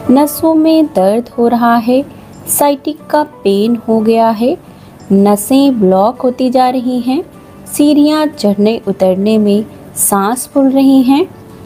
नसों में दर्द हो रहा है, साइटिक का पेन हो गया है, नसें ब्लॉक होती जा रही हैं, सीढ़ियाँ चढ़ने उतरने में सांस फूल रही हैं,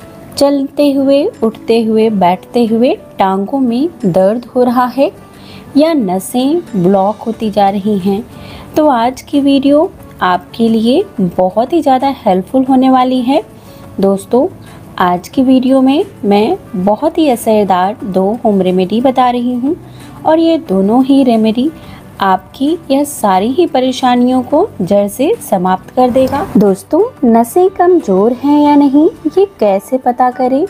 चलते हुए, उठते हुए, बैठते हुए टांगों में दर्द हो रहा है या नसें ब्लॉक होती जा रही हैं, तो आज की वीडियो आपके लिए बहुत ही ज़्यादा हेल्पफुल होने वाली है। दोस्तों, आज की वीडियो में मैं बहुत ही असरदार 2 होम रेमेडी बता रही हूँ और ये दोनों ही रेमेडी आपकी यह सारी ही परेशानियों को जड़ से समाप्त कर देगा। दोस्तों, नसें कमज़ोर हैं या नहीं, ये कैसे पता करें?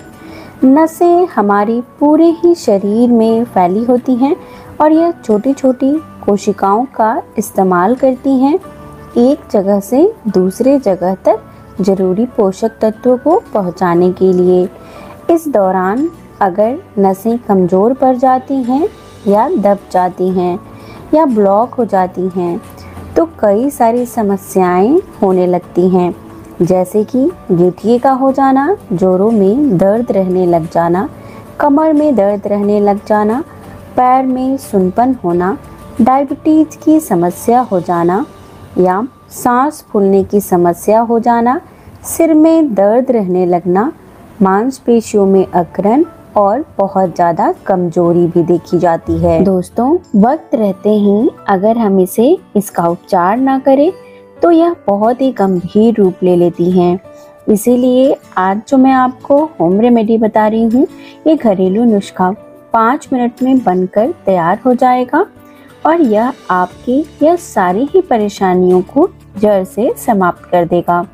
नसें हमारी पूरे ही शरीर में फैली होती हैं और यह छोटी छोटी कोशिकाओं का इस्तेमाल करती हैं एक जगह से दूसरे जगह तक जरूरी पोषक तत्वों को पहुंचाने के लिए। इस दौरान अगर नसें कमज़ोर पड़ जाती हैं या दब जाती हैं या ब्लॉक हो जाती हैं तो कई सारी समस्याएं होने लगती हैं, जैसे कि गठिए का हो जाना, जोड़ों में दर्द रहने लग जाना, कमर में दर्द रहने लग जाना, पैर में सुनपन होना, डायबिटीज की समस्या हो जाना या सांस फूलने की समस्या हो जाना, सिर में दर्द रहने लगना, मांसपेशियों में अकड़न और बहुत ज़्यादा कमजोरी भी देखी जाती है। दोस्तों, वक्त रहते ही अगर हम इसका उपचार ना करें तो यह बहुत ही गंभीर रूप ले लेती हैं। इसीलिए आज जो मैं आपको होम रेमेडी बता रही हूँ, ये घरेलू नुस्खा 5 मिनट में बनकर तैयार हो जाएगा और यह आपकी यह सारी ही परेशानियों को जड़ से समाप्त कर देगा।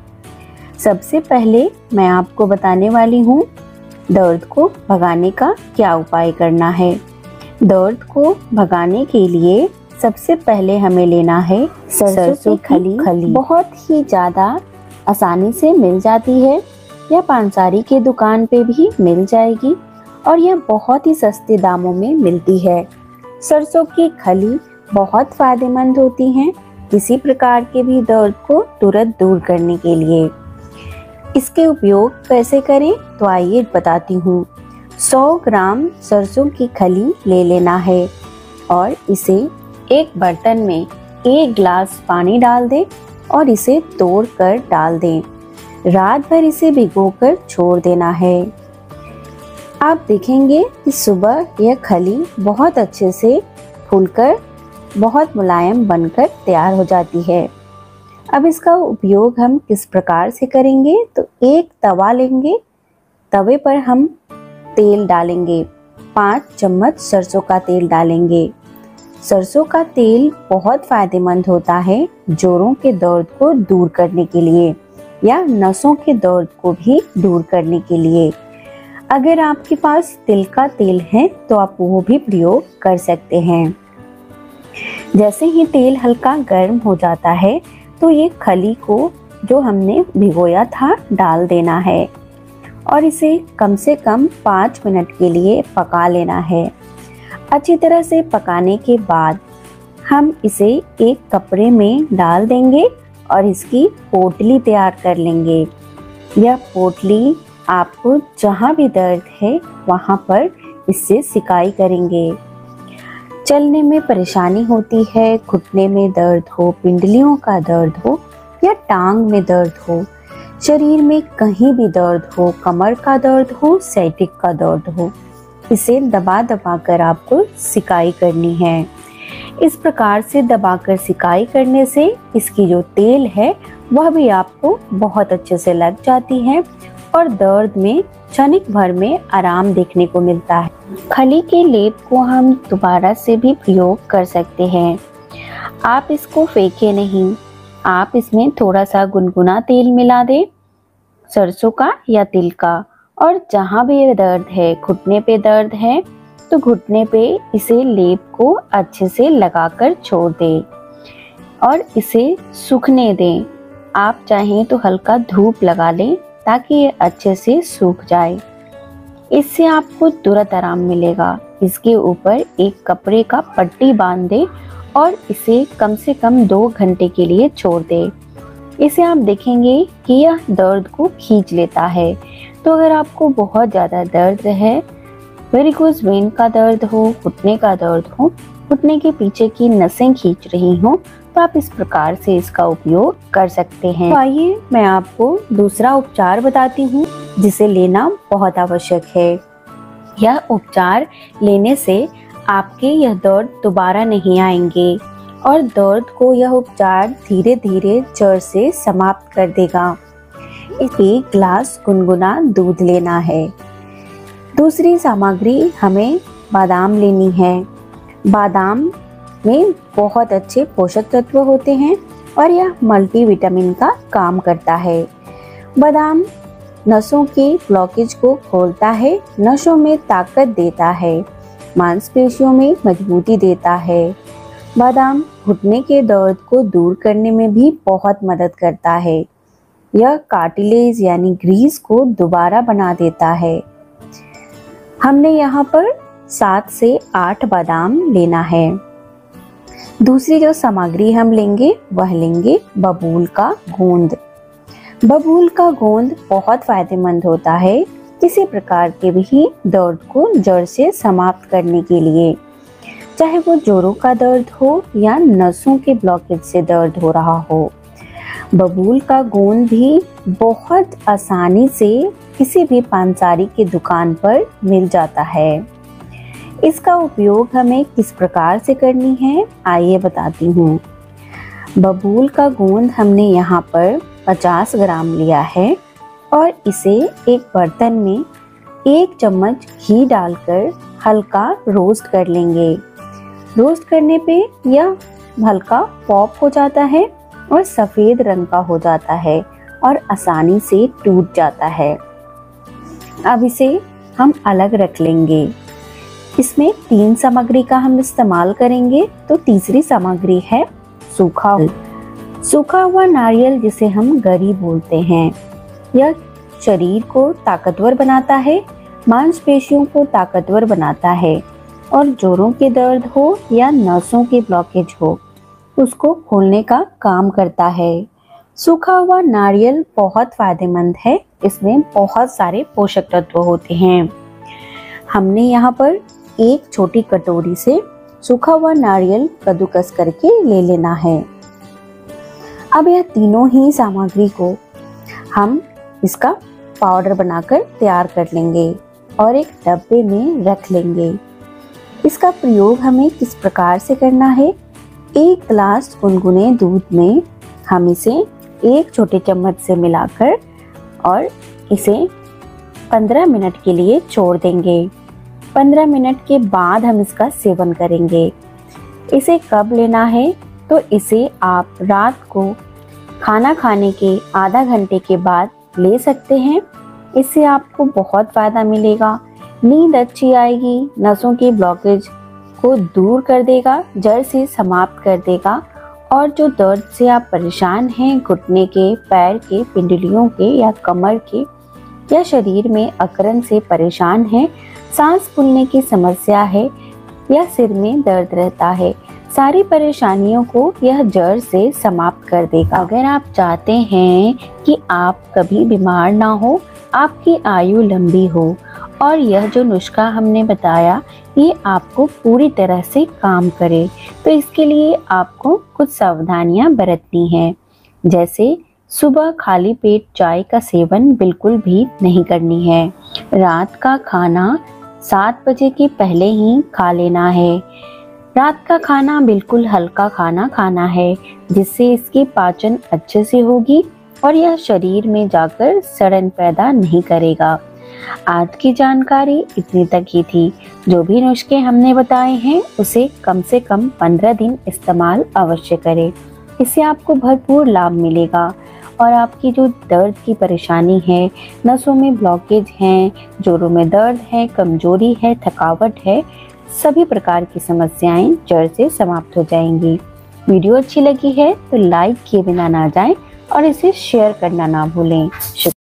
सबसे पहले मैं आपको बताने वाली हूँ दर्द को भगाने का क्या उपाय करना है। दर्द को भगाने के लिए सबसे पहले हमें लेना है सरसों की खली। बहुत ही ज़्यादा आसानी से मिल जाती है, यह पानसारी के दुकान पे भी मिल जाएगी और यह बहुत ही सस्ते दामों में मिलती है। सरसों की खली बहुत फायदेमंद होती हैं किसी प्रकार के भी दर्द को तुरंत दूर करने के लिए। इसके उपयोग कैसे करें तो आइए बताती हूँ। 100 ग्राम सरसों की खली ले लेना है और इसे एक बर्तन में 1 गिलास पानी डाल दें और इसे तोड़कर डाल दें। रात भर इसे भिगोकर छोड़ देना है। आप देखेंगे कि सुबह यह खली बहुत अच्छे से फूलकर बहुत मुलायम बनकर तैयार हो जाती है। अब इसका उपयोग हम किस प्रकार से करेंगे तो एक तवा लेंगे, तवे पर हम तेल डालेंगे, 5 चम्मच सरसों का तेल डालेंगे। सरसों का तेल बहुत फायदेमंद होता है जोड़ों के दर्द को दूर करने के लिए या नसों के दर्द को भी दूर करने के लिए। अगर आपके पास तिल का तेल है तो आप वो भी प्रयोग कर सकते हैं। जैसे ही तेल हल्का गर्म हो जाता है तो ये खली को जो हमने भिगोया था डाल देना है और इसे कम से कम 5 मिनट के लिए पका लेना है। अच्छी तरह से पकाने के बाद हम इसे एक कपड़े में डाल देंगे और इसकी पोटली तैयार कर लेंगे। यह पोटली आपको जहाँ भी दर्द है वहाँ पर इससे सिकाई करेंगे। चलने में परेशानी होती है, घुटने में दर्द हो, पिंडलियों का दर्द हो या टांग में दर्द हो, शरीर में कहीं भी दर्द हो, कमर का दर्द हो, साइटिक का दर्द हो, इसे दबा दबा कर आपको सिकाई करनी है। इस प्रकार से दबाकर सिकाई करने से इसकी जो तेल है वह भी आपको बहुत अच्छे से लग जाती है और दर्द में क्षणिक भर में आराम देखने को मिलता है। खली के लेप को हम दोबारा से भी प्रयोग कर सकते हैं। आप इसको फेंके नहीं, आप इसमें थोड़ा सा गुनगुना तेल मिला दें, सरसों का या तिल का, और जहाँ भी ये दर्द है, घुटने पे दर्द है तो घुटने पे इसे लेप को अच्छे से लगाकर छोड़ दें और इसे सूखने दें। आप चाहें तो हल्का धूप लगा लें ताकि ये अच्छे से सूख जाए। इससे आपको तुरंत आराम मिलेगा। इसके ऊपर एक कपड़े का पट्टी बांध दें और इसे कम से कम 2 घंटे के लिए छोड़ दें। इसे आप देखेंगे कि यह दर्द को खींच लेता है। तो अगर आपको बहुत ज़्यादा दर्द है वेरिकोज वेन का दर्द हो, घुटने का दर्द हो, घुटने के पीछे की नसें खींच रही हो, तो आप इस प्रकार से इसका उपयोग कर सकते हैं। तो आइए मैं आपको दूसरा उपचार बताती हूँ जिसे लेना बहुत आवश्यक है। यह उपचार लेने से आपके यह दर्द दोबारा नहीं आएंगे और दर्द को यह उपचार धीरे धीरे जड़ से समाप्त कर देगा। एक गिलास गुनगुना दूध लेना है। दूसरी सामग्री हमें बादाम लेनी है। बादाम में बहुत अच्छे पोषक तत्व होते हैं और यह मल्टीविटामिन का काम करता है। बादाम नसों के ब्लॉकेज को खोलता है, नसों में ताकत देता है, मांसपेशियों में मजबूती देता है। बादाम घुटने के दर्द को दूर करने में भी बहुत मदद करता है। यह कार्टिलेज यानी ग्रीस को दोबारा बना देता है। हमने यहाँ पर 7 से 8 बादाम लेना है। दूसरी जो सामग्री हम लेंगे वह लेंगे बबूल का गोंद। बबूल का गोंद बहुत फायदेमंद होता है किसी प्रकार के भी दर्द को जड़ से समाप्त करने के लिए, चाहे वो जोड़ों का दर्द हो या नसों के ब्लॉकेज से दर्द हो रहा हो। बबूल का गोंद भी बहुत आसानी से किसी भी पानसारी की दुकान पर मिल जाता है। इसका उपयोग हमें किस प्रकार से करनी है आइए बताती हूँ। बबूल का गोंद हमने यहाँ पर 50 ग्राम लिया है और इसे एक बर्तन में 1 चम्मच घी डालकर हल्का रोस्ट कर लेंगे। रोस्ट करने पे यह हल्का पॉप हो जाता है और सफेद रंग का हो जाता है और आसानी से टूट जाता है। अब इसे हम अलग रख लेंगे। इसमें 3 सामग्री का हम इस्तेमाल करेंगे। तो तीसरी सामग्री है सूखा हुआ नारियल जिसे हम गरी बोलते हैं। यह शरीर को ताकतवर बनाता है, मांसपेशियों को ताकतवर बनाता है और जोड़ों के दर्द हो या नसों के ब्लॉकेज हो उसको खोलने का काम करता है। सूखा हुआ नारियल बहुत फायदेमंद है, इसमें बहुत सारे पोषक तत्व होते हैं। हमने यहाँ पर 1 छोटी कटोरी से सूखा हुआ नारियल कद्दूकस करके ले लेना है। अब यह तीनों ही सामग्री को हम इसका पाउडर बनाकर तैयार कर लेंगे और एक डब्बे में रख लेंगे। इसका प्रयोग हमें किस प्रकार से करना है। 1 गिलास गुनगुने दूध में हम इसे 1 छोटे चम्मच से मिलाकर और इसे 15 मिनट के लिए छोड़ देंगे। 15 मिनट के बाद हम इसका सेवन करेंगे। इसे कब लेना है तो इसे आप रात को खाना खाने के आधा घंटे के बाद ले सकते हैं। इससे आपको बहुत फ़ायदा मिलेगा, नींद अच्छी आएगी, नसों के ब्लॉकेज को दूर कर देगा, जड़ से समाप्त कर देगा और जो दर्द से आप परेशान हैं, घुटने के, पैर के, पिंडलियों के या कमर के या शरीर में अकड़न से परेशान हैं, सांस फूलने की समस्या है या सिर में दर्द रहता है, सारी परेशानियों को यह जड़ से समाप्त कर देगा। अगर आप चाहते हैं कि आप कभी बीमार ना हो, आपकी आयु लंबी हो और यह जो नुस्खा हमने बताया ये आपको पूरी तरह से काम करे, तो इसके लिए आपको कुछ सावधानियां बरतनी हैं। जैसे सुबह खाली पेट चाय का सेवन बिल्कुल भी नहीं करनी है। रात का खाना 7 बजे के पहले ही खा लेना है। रात का खाना बिल्कुल हल्का खाना खाना है जिससे इसकी पाचन अच्छे से होगी और यह शरीर में जाकर सड़न पैदा नहीं करेगा। आज की जानकारी इतनी तक ही थी। जो भी नुस्खे हमने बताए हैं उसे कम से कम 15 दिन इस्तेमाल अवश्य करें। इससे आपको भरपूर लाभ मिलेगा और आपकी जो दर्द की परेशानी है, नसों में ब्लॉकेज हैं, जोड़ों में दर्द है, कमजोरी है, थकावट है, सभी प्रकार की समस्याएं जड़ से समाप्त हो जाएंगी। वीडियो अच्छी लगी है तो लाइक किए बिना ना जाएं और इसे शेयर करना ना भूलें।